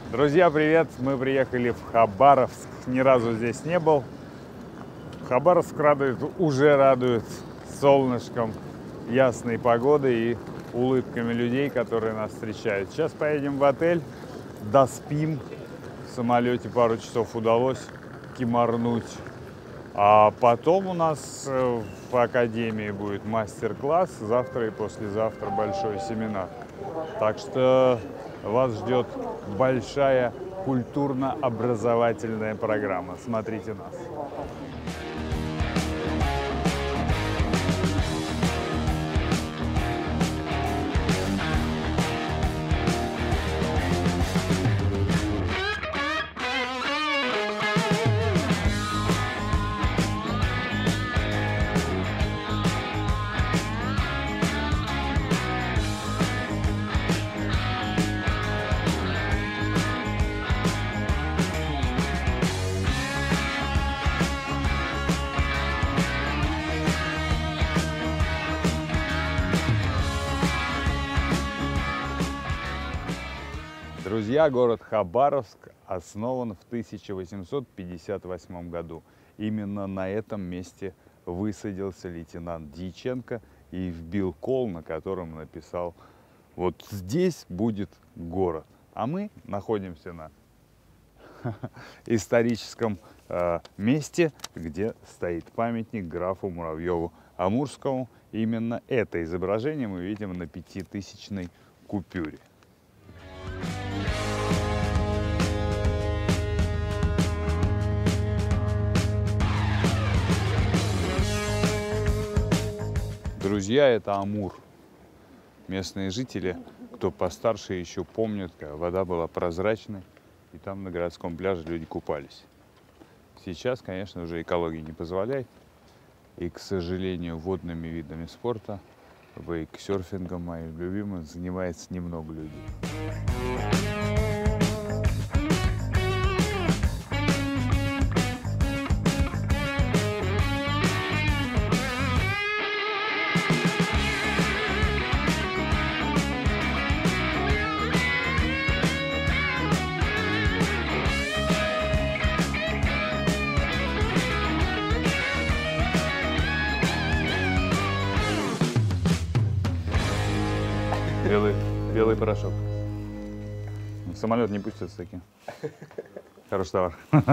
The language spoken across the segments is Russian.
Друзья, привет! Мы приехали в Хабаровск. Ни разу здесь не был. Хабаровск уже радует солнышком, ясной погодой и улыбками людей, которые нас встречают. Сейчас поедем в отель, доспим. В самолете пару часов удалось кимарнуть. А потом у нас в академии будет мастер-класс. Завтра и послезавтра большой семинар. Так что вас ждет большая культурно-образовательная программа. Смотрите нас. Друзья, город Хабаровск основан в 1858 году. Именно на этом месте высадился лейтенант Дьяченко и вбил кол, на котором написал: вот здесь будет город. А мы находимся на историческом месте, где стоит памятник графу Муравьеву-Амурскому. Именно это изображение мы видим на 5000-ной купюре. Друзья, это Амур. Местные жители, кто постарше, еще помнят, когда вода была прозрачной, и там на городском пляже люди купались. Сейчас, конечно, уже экология не позволяет, и, к сожалению, водными видами спорта, вейксерфингом моим любимым, занимается немного людей. Белый порошок. Самолет не пустят с таким. Хороший товар.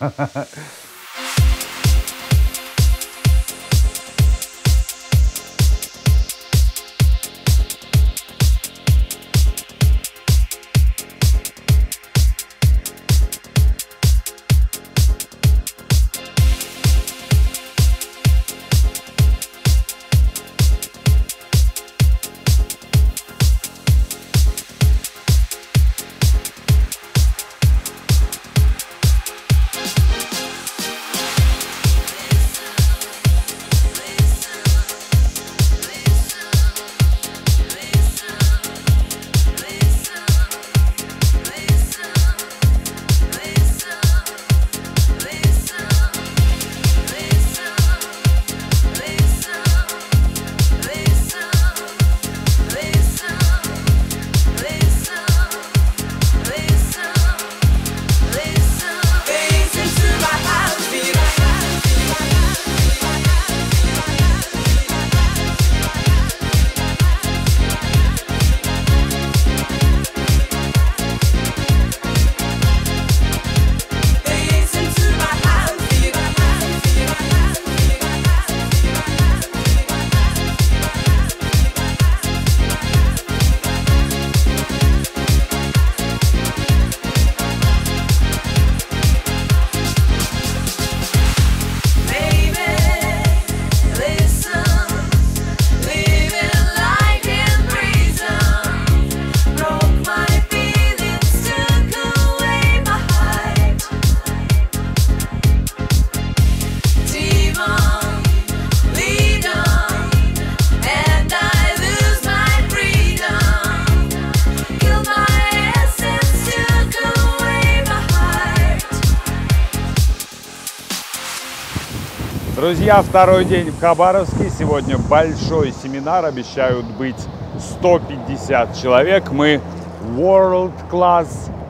Друзья, второй день в Хабаровске. Сегодня большой семинар. Обещают быть 150 человек. Мы World Class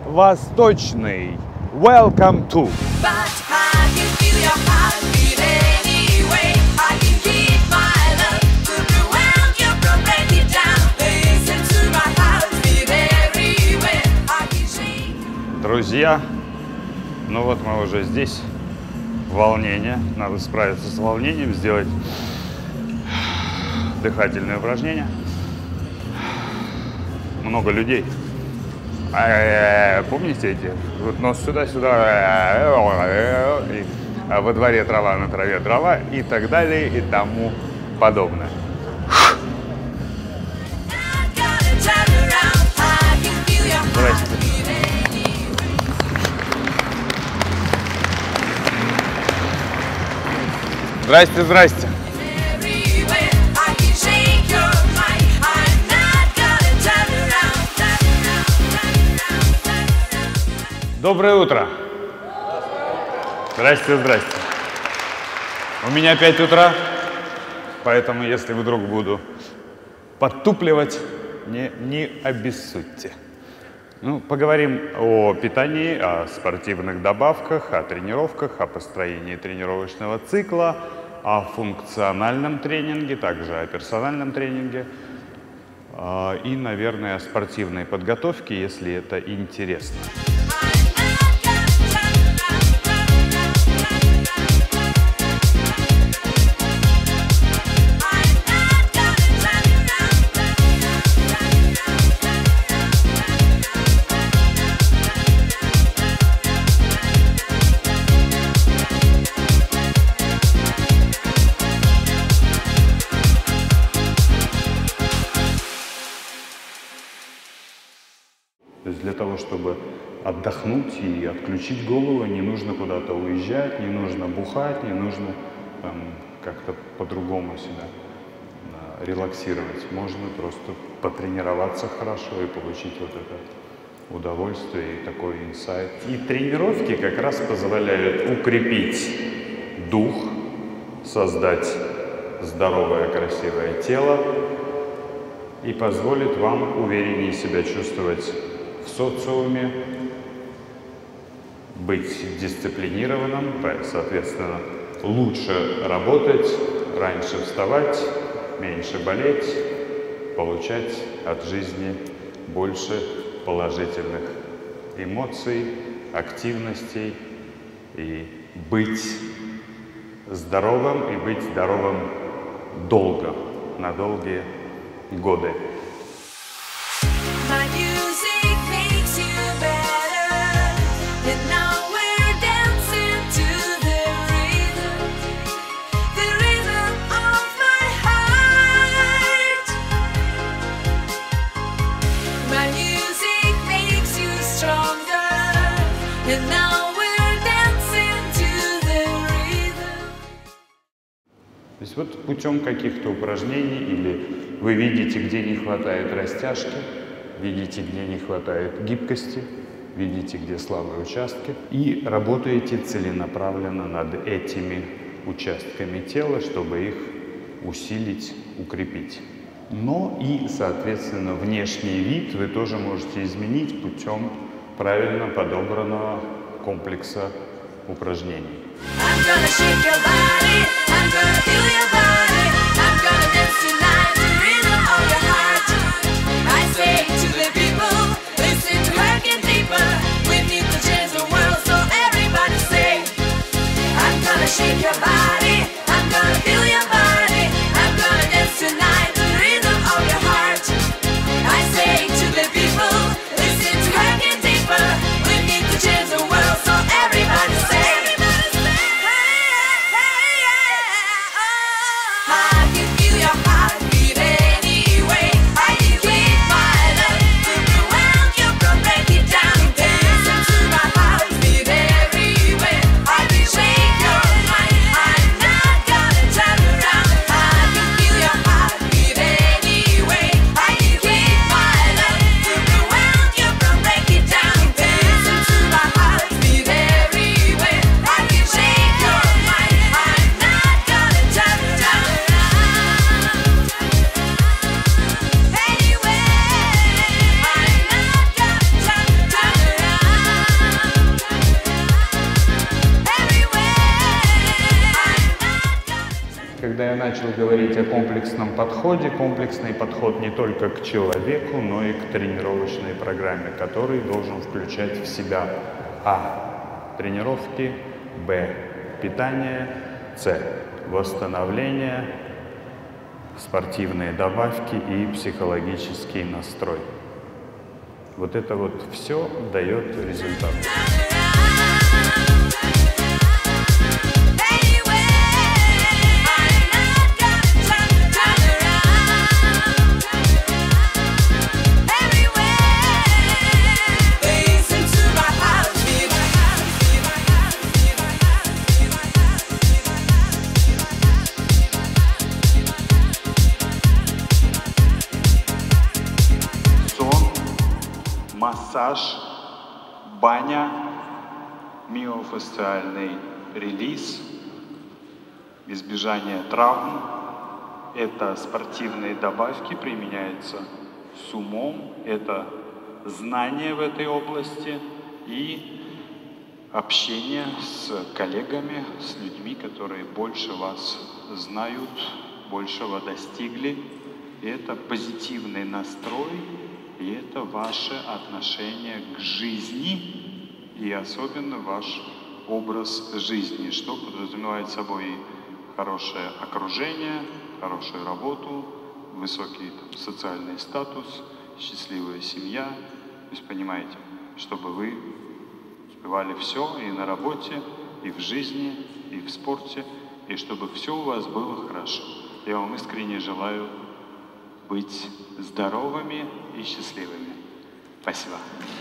восточный. Welcome to. Друзья, ну вот мы уже здесь. Волнение. Надо справиться с волнением, сделать дыхательные упражнения. Много людей. Помните эти? Вот нос сюда-сюда. А во дворе трава, на траве трава и так далее и тому подобное. Здрасте. Здрасте, здрасте. Доброе утро. Здрасте, здрасте. У меня 5 утра, поэтому если вдруг буду подтупливать, не обессудьте. Ну, поговорим о питании, о спортивных добавках, о тренировках, о построении тренировочного цикла, о функциональном тренинге, также о персональном тренинге и, наверное, о спортивной подготовке, если это интересно. То есть для того, чтобы отдохнуть и отключить голову, не нужно куда-то уезжать, не нужно бухать, не нужно как-то по-другому себя релаксировать. Можно просто потренироваться хорошо и получить вот это удовольствие и такой инсайт. И тренировки как раз позволяют укрепить дух, создать здоровое, красивое тело и позволит вам увереннее себя чувствовать в социуме, быть дисциплинированным, соответственно, лучше работать, раньше вставать, меньше болеть, получать от жизни больше положительных эмоций, активностей и быть здоровым, и быть здоровым долго, на долгие годы. То есть вот путем каких-то упражнений или вы видите, где не хватает растяжки, видите, где не хватает гибкости, видите, где слабые участки и работаете целенаправленно над этими участками тела, чтобы их усилить, укрепить. Но и, соответственно, внешний вид вы тоже можете изменить путем правильно подобранного комплекса упражнений. я начал говорить о комплексном подходе, комплексный подход не только к человеку, но и к тренировочной программе, который должен включать в себя А. Тренировки, Б. Питание, С. Восстановление, спортивные добавки и психологический настрой. Вот это вот все дает результат. Массаж, баня, миофасциальный релиз, избежание травм. Это спортивные добавки, применяются с умом. Это знание в этой области и общение с коллегами, с людьми, которые больше вас знают, большего достигли. И это позитивный настрой. И это ваше отношение к жизни и особенно ваш образ жизни, что подразумевает собой хорошее окружение, хорошую работу, высокий социальный статус, счастливая семья. То есть понимаете, чтобы вы успевали все и на работе, и в жизни, и в спорте, и чтобы все у вас было хорошо. Я вам искренне желаю быть здоровыми и счастливыми. Спасибо.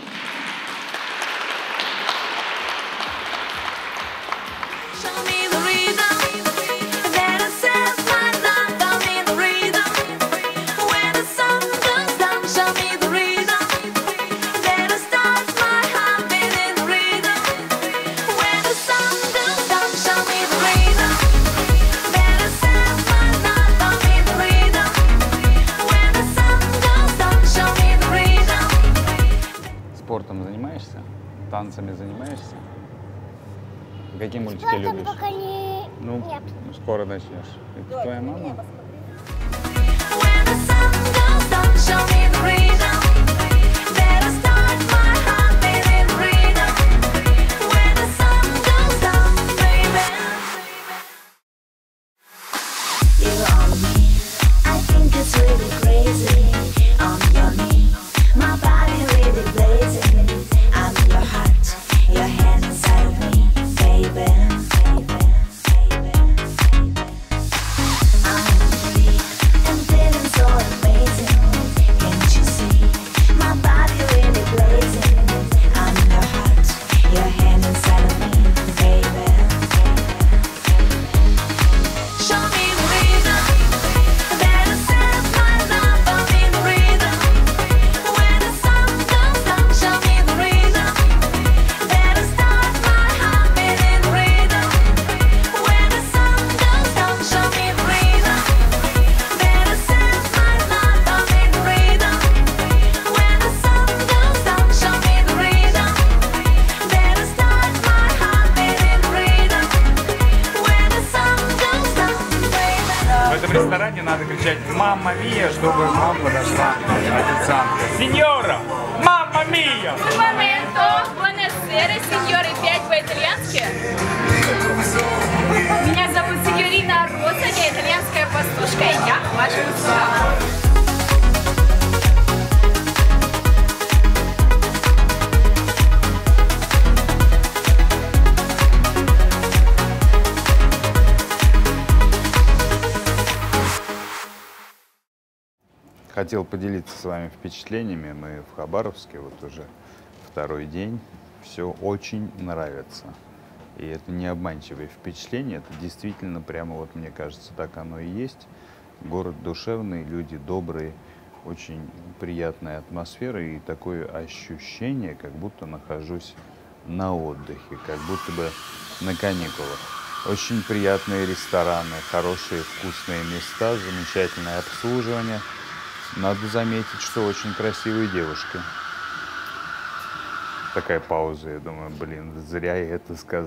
Спортом занимаешься? Танцами занимаешься? Какие мультики Спортом любишь? пока не... Ну, Нет. скоро начнешь. Это твоя мама? В ресторане надо кричать «Мамма мия», чтобы к вам подошла официантка. Сеньора! Мамма мия! Момento, buonasera, signore, 5 по-итальянски. Меня зовут сеньорина Роза, я итальянская пастушка, и я к вашим услугам. Хотел поделиться с вами впечатлениями. Мы в Хабаровске вот уже второй день. Все очень нравится. И это не обманчивое впечатление. Это действительно прямо, вот мне кажется, так оно и есть. Город душевный, люди добрые, очень приятная атмосфера и такое ощущение, как будто нахожусь на отдыхе, как будто бы на каникулах. Очень приятные рестораны, хорошие вкусные места, замечательное обслуживание. Надо заметить, что очень красивые девушки. Такая пауза, я думаю, блин, зря я это сказал.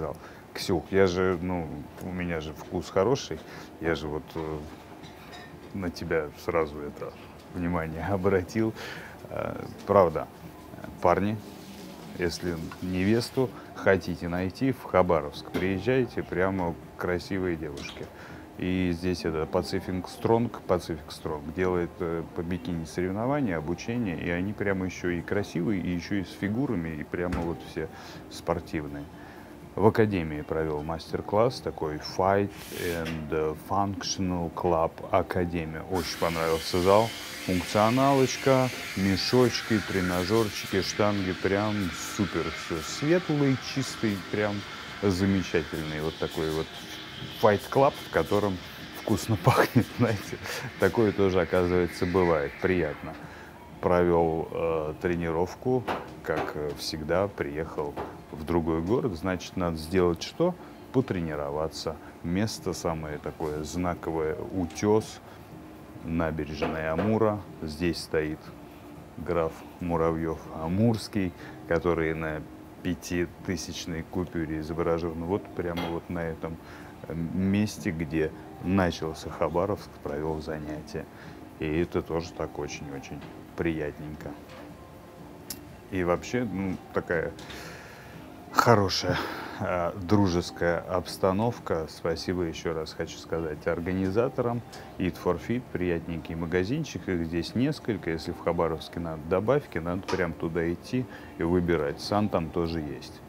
Ксюх, я же, ну, у меня же вкус хороший, я же вот на тебя сразу это внимание обратил. Правда, парни, если невесту хотите найти в Хабаровск, приезжайте, прямо красивые девушки. И здесь это Pacific Strong делает по бикини соревнования, обучение, и они прямо еще и красивые, и еще и с фигурами, и прямо вот все спортивные. В академии провел мастер-класс такой Fight and Functional Club Академия. Очень понравился зал. Функционалочка, мешочки, тренажерчики, штанги. Прям супер все. Светлый, чистый, прям замечательный. Вот такой вот Fight Club, в котором вкусно пахнет, знаете. Такое тоже, оказывается, бывает. Приятно. Провел тренировку, как всегда, приехал в другой город, значит, надо сделать что? Потренироваться. Место самое такое знаковое, утес, набережная Амура. Здесь стоит граф Муравьев-Амурский, который на 5000-й купюре изображен. Вот прямо вот на этом месте, где начался Хабаровск, провел занятия. И это тоже так очень-очень приятненько. И вообще, ну, такая хорошая дружеская обстановка. Спасибо еще раз хочу сказать организаторам. Eat for Fit, приятненький магазинчик. Их здесь несколько. Если в Хабаровске надо добавки, надо прям туда идти и выбирать. Сан там тоже есть.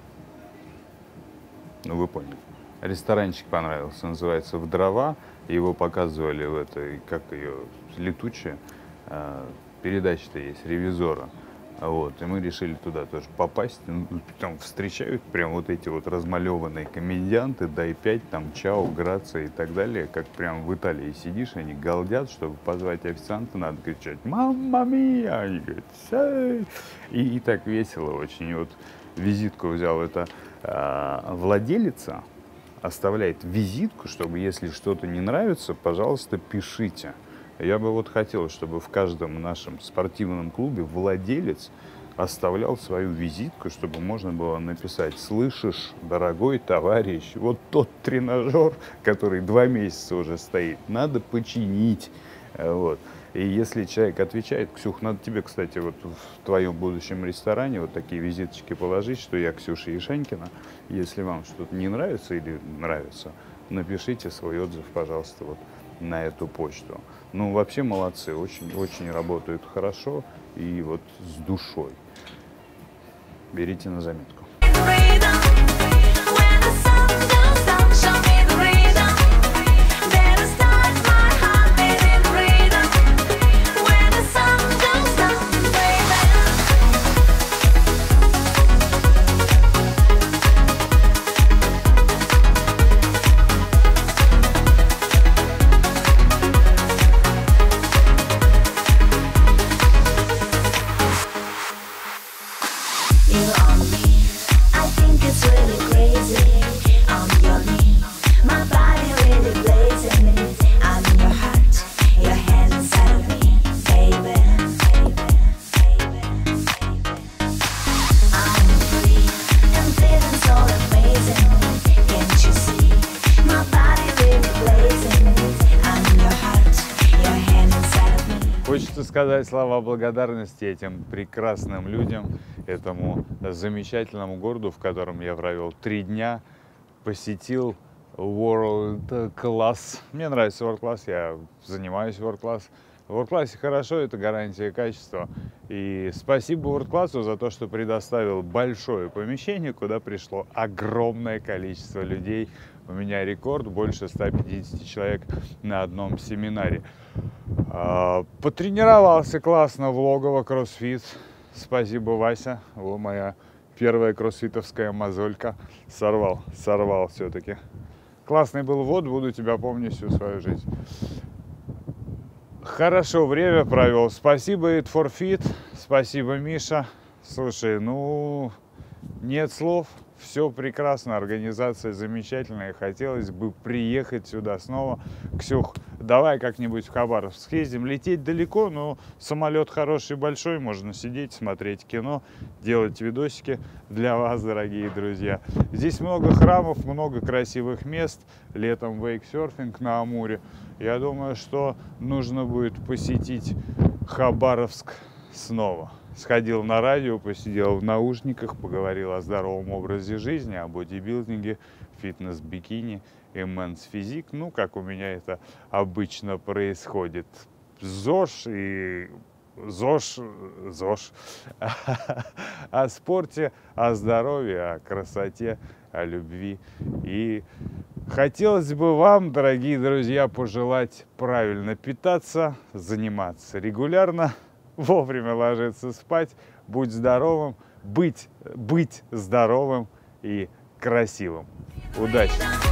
Ну, вы поняли. Ресторанчик понравился. Называется «В дрова». Его показывали в этой, как ее, летучая. Передача-то есть, «Ревизора». Вот, и мы решили туда тоже попасть. Там встречают прям вот эти вот размалеванные комедианты, дай 5, там, чао, грация и так далее. Как прям в Италии сидишь, они галдят, чтобы позвать официанта, надо кричать «Мамма мия!» Они говорят «Сэй!» И так весело очень. И вот визитку взял это владелица, оставляет визитку, чтобы если что-то не нравится, пожалуйста, пишите. Я бы вот хотел, чтобы в каждом нашем спортивном клубе владелец оставлял свою визитку, чтобы можно было написать: «Слышишь, дорогой товарищ, вот тот тренажер, который 2 месяца уже стоит, надо починить». Вот. И если человек отвечает: «Ксюх, надо тебе, кстати, вот в твоем будущем ресторане вот такие визиточки положить, что я Ксюша Ишанькина. Если вам что-то не нравится или нравится, напишите свой отзыв, пожалуйста, вот на эту почту». Ну, вообще молодцы, очень работают хорошо и вот с душой. Берите на заметку. Хочется сказать слова благодарности этим прекрасным людям, этому замечательному городу, в котором я провел 3 дня, посетил World Class. Мне нравится World Class, я занимаюсь World Class. В World Class хорошо, это гарантия качества. И спасибо World Class за то, что предоставил большое помещение, куда пришло огромное количество людей. У меня рекорд, больше 150 человек на одном семинаре. Потренировался классно в Логово кроссфит. Спасибо, Вася. О, моя первая кроссфитовская мозолька. Сорвал все-таки. Классный был ввод, буду тебя помнить всю свою жизнь. Хорошо время провел. Спасибо Eat for Fit. Спасибо, Миша. Слушай, ну, нет слов. Все прекрасно, организация замечательная. Хотелось бы приехать сюда снова. Ксюх, давай как-нибудь в Хабаровск съездим. Лететь далеко, но самолет хороший, большой, можно сидеть, смотреть кино, делать видосики для вас, дорогие друзья. Здесь много храмов, много красивых мест. Летом вейксерфинг на Амуре. Я думаю, что нужно будет посетить Хабаровск снова. Сходил на радио, посидел в наушниках, поговорил о здоровом образе жизни, о бодибилдинге, фитнес-бикини и мэнс-физик. Ну, как у меня это обычно происходит. ЗОЖ и ЗОЖ. О спорте, о здоровье, о красоте, о любви. И хотелось бы вам, дорогие друзья, пожелать правильно питаться, заниматься регулярно, вовремя ложиться спать, будь здоровым, быть здоровым и красивым. Удачи!